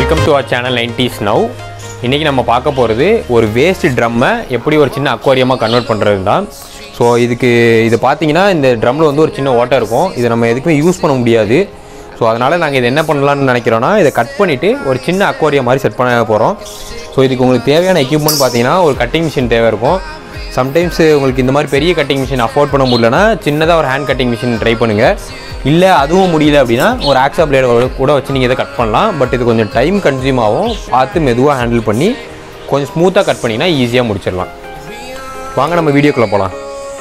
Welcome to our channel 90s now. இன்றைக்கி நம்ம பார்க்க போகிறது ஒரு வேஸ்ட் ட்ரம்மை எப்படி ஒரு சின்ன அக்வாரியமாக கன்வெர்ட் பண்ணுறது தான். ஸோ இது பார்த்தீங்கன்னா இந்த ட்ரம்மில் வந்து ஒரு சின்ன ஓட்டை இருக்கும். இதை நம்ம எதுக்குமே யூஸ் பண்ண முடியாது. ஸோ அதனால் நாங்கள் இதை என்ன பண்ணலான்னு நினைக்கிறோன்னா, இதை கட் பண்ணிவிட்டு ஒரு சின்ன அக்வாரியம் மாதிரி செட் பண்ண போகிறோம். ஸோ இதுக்கு உங்களுக்கு தேவையான எக்யூப்மெண்ட் பார்த்தீங்கன்னா ஒரு கட்டிங் மிஷின் தேவை இருக்கும். சம்டைம்ஸ் உங்களுக்கு இந்த மாதிரி பெரிய கட்டிங் மிஷின் அஃபோர்ட் பண்ண முடியலன்னா சின்னதாக ஒரு ஹேண்ட் கட்டிங் மிஷின் ட்ரை பண்ணுங்கள். இல்லை அதுவும் முடியல அப்படின்னா ஒரு ஆக்ஸா பிளேடு கூட வச்சு நீங்கள் இதை கட் பண்ணலாம். பட் இது கொஞ்சம் டைம் கன்சியூம் ஆகும். பார்த்து மெதுவாக ஹேண்டில் பண்ணி கொஞ்சம் ஸ்மூத்தாக கட் பண்ணிங்கன்னா ஈஸியாக முடிச்சிடலாம். வாங்க நம்ம வீடியோக்குள்ளே போகலாம்.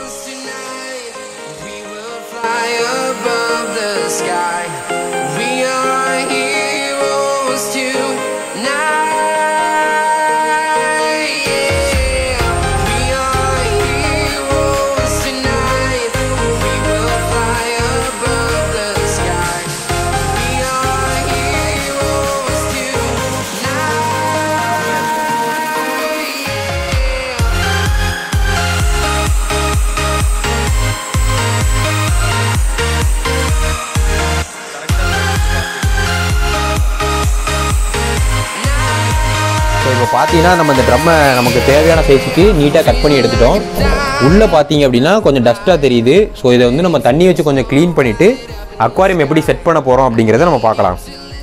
இப்போ பார்த்தீங்கன்னா நம்ம இந்த ட்ரம்மை நமக்கு தேவையான சைஸுக்கு நீட்டாக கட் பண்ணி எடுத்துட்டோம். உள்ளே பார்த்தீங்க அப்படின்னா கொஞ்சம் டஸ்ட்டாக தெரியுது. ஸோ இதை வந்து நம்ம தண்ணி வச்சு கொஞ்சம் க்ளீன் பண்ணிவிட்டு அக்வாரியம் எப்படி செட் பண்ண போகிறோம் அப்படிங்கிறத நம்ம பார்க்கலாம்.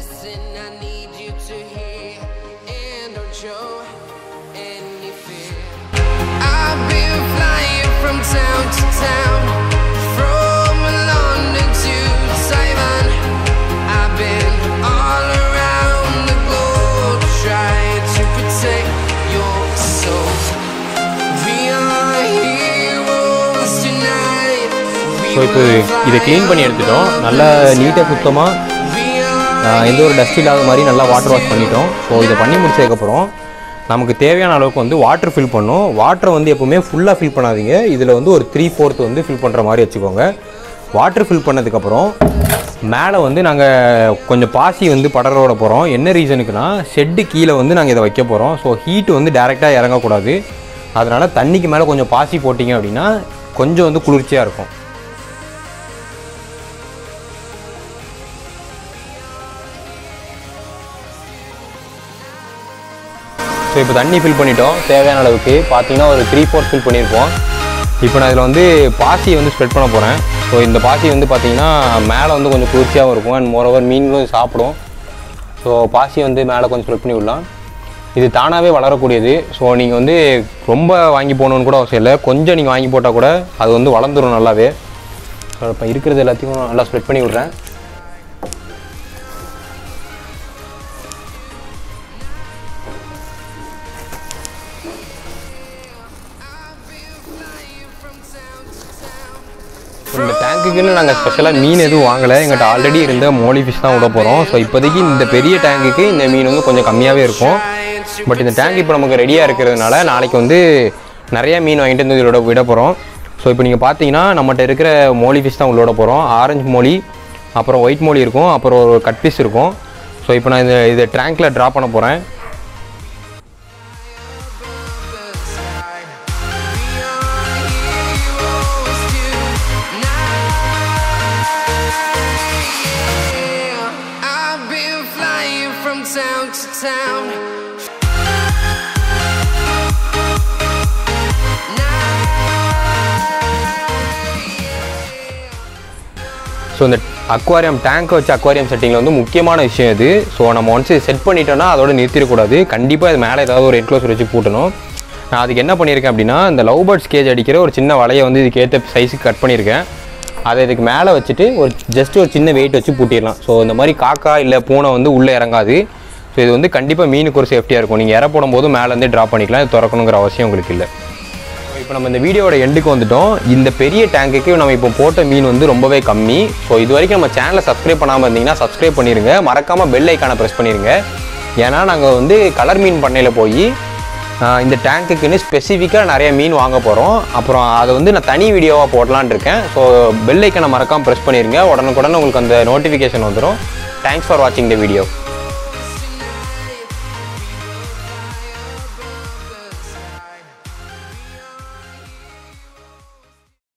ஸோ இப்போ இதை க்ளீன் பண்ணி எடுத்துட்டோம். நல்லா நீட்டாக சுத்தமாக எந்த ஒரு டஸ்ட் இல்லாத மாதிரி நல்லா வாட்டர் வாஷ் பண்ணிட்டோம். ஸோ இதை பண்ணி முடிச்சதுக்கப்புறம் நமக்கு தேவையான அளவுக்கு வந்து வாட்டர் ஃபில் பண்ணணும். வாட்டரை வந்து எப்போவுமே ஃபுல்லாக ஃபில் பண்ணாதீங்க. இதில் வந்து ஒரு 3/4 வந்து ஃபில் பண்ணுற மாதிரி வச்சுக்கோங்க. வாட்டர் ஃபில் பண்ணதுக்கப்புறம் மேலே வந்து நாங்கள் கொஞ்சம் பாசி வந்து படரோட போகிறோம். என்ன ரீசனுக்குன்னா ஷெட்டு கீழே வந்து நாங்கள் இதை வைக்க போகிறோம். ஸோ ஹீட்டு வந்து டேரெக்டாக இறங்கக்கூடாது. அதனால் தண்ணிக்கு மேலே கொஞ்சம் பாசி போட்டிங்க அப்படின்னா கொஞ்சம் வந்து குளிர்ச்சியாக இருக்கும். ஸோ இப்போ தண்ணி ஃபில் பண்ணிட்டோம். தேவையான அளவுக்கு பார்த்தீங்கன்னா ஒரு 3/4 ஃபில் பண்ணியிருப்போம். இப்போ நான் இதில் வந்து பாசியை வந்து ஸ்ப்ரெட் பண்ண போகிறேன். ஸோ இந்த பாசி வந்து பார்த்திங்கன்னா மேலே வந்து கொஞ்சம் குளிர்ச்சியாகவும் இருக்கும். அண்ட் மோரோவர் மீன்களும் சாப்பிடும். ஸோ பாசியை வந்து மேலே கொஞ்சம் ஸ்ப்ரெட் பண்ணி விடலாம். இது தானாகவே வளரக்கூடியது. ஸோ நீங்கள் வந்து ரொம்ப வாங்கி போகணுன்னு கூட அவசியம் இல்லை. கொஞ்சம் நீங்கள் வாங்கி போட்டால் கூட அது வந்து வளர்ந்துடும் நல்லாவே. ஸோ இப்போ இருக்கிறது எல்லாத்தையும் நல்லா ஸ்ப்ரெட் பண்ணி விட்றேன். இந்த டேங்குக்குன்னு நாங்கள் ஸ்பெஷலாக மீன் எதுவும் வாங்கலை. எங்கள்கிட்ட ஆல்ரெடி இருந்த மோலி ஃபிஷ் தான் விட போகிறோம். ஸோ இப்போதைக்கு இந்த பெரிய டேங்குக்கு இந்த மீன் வந்து கொஞ்சம் கம்மியாகவே இருக்கும். பட் இந்த டேங்க் இப்போ நமக்கு ரெடியாக இருக்கிறதுனால நாளைக்கு வந்து நிறையா மீன் வாங்கிட்டு வந்து இதோட விட போகிறோம். ஸோ இப்போ நீங்கள் பார்த்தீங்கன்னா நம்மகிட்ட இருக்கிற மோலி ஃபிஷ் தான் உள்ளோட போகிறோம். ஆரஞ்சு மோலி, அப்புறம் ஒயிட் மோலி இருக்கும், அப்புறம் ஒரு கட் பீஸ் இருக்கும். ஸோ இப்போ நான் இதை டேங்க்கில் ட்ராப் பண்ண போகிறேன். ஸோ இந்த அக்வாரியம் டேங்க்கை வச்சு அக்வாரியம் செட்டிங்கில் வந்து முக்கியமான விஷயம் இது. ஸோ நம்ம ஒன்ஸ் செட் பண்ணிட்டோன்னா அதோட நிறுத்திடக்கூடாது. கண்டிப்பாக இது மேலே ஏதாவது ஒரு என்க்ளோசர் வச்சு பூட்டணும். நான் அதுக்கு என்ன பண்ணியிருக்கேன் அப்படின்னா, இந்த லவ் பேர்ட்ஸ் கேஜ் அடிக்கிற ஒரு சின்ன வலையை வந்து இதுக்கு ஏற்ற சைஸுக்கு கட் பண்ணியிருக்கேன். அதை இதுக்கு மேலே வச்சுட்டு ஜஸ்ட் ஒரு சின்ன வெயிட் வச்சு பூட்டிடலாம். ஸோ இந்த மாதிரி காக்கா இல்லை பூனை வந்து உள்ளே இறங்காது. ஸோ இது வந்து கண்டிப்பாக மீனுக்கு ஒரு சேஃப்டியாக இருக்கும். நீங்கள் இற போடும்போது மேலேருந்தே ட்ராப் பண்ணிக்கலாம். இது திறக்கணுங்கிற அவசியம் உங்களுக்கு இல்லை. இப்போ நம்ம இந்த வீடியோட எண்டுக்கு வந்துட்டோம். இந்த பெரிய டேங்குக்கு நம்ம இப்போ போட்ட மீன் வந்து ரொம்பவே கம்மி. ஸோ இது வரைக்கும் நம்ம சேனலை சப்ஸ்கிரைப் பண்ணாமல் இருந்தீங்கன்னா சப்ஸ்கிரைப் பண்ணிடுங்க. மறக்காமல் பெல் ஐக்கானை ப்ரெஸ் பண்ணிடுங்க. ஏன்னா நாங்கள் வந்து கலர் மீன் பண்ணையில் போய் இந்த டேங்க்குன்னு ஸ்பெசிஃபிக்காக நிறைய மீன் வாங்க போகிறோம். அப்புறம் அதை வந்து நான் தனி வீடியோவாக போடலான்னு இருக்கேன். ஸோ பெல் ஐக்கானை மறக்காமல் ப்ரெஸ் பண்ணிடுங்க. உடனுக்குடனே உங்களுக்கு அந்த நோட்டிஃபிகேஷன் வந்துடும். தேங்க்ஸ் ஃபார் வாட்சிங் த வீடியோ.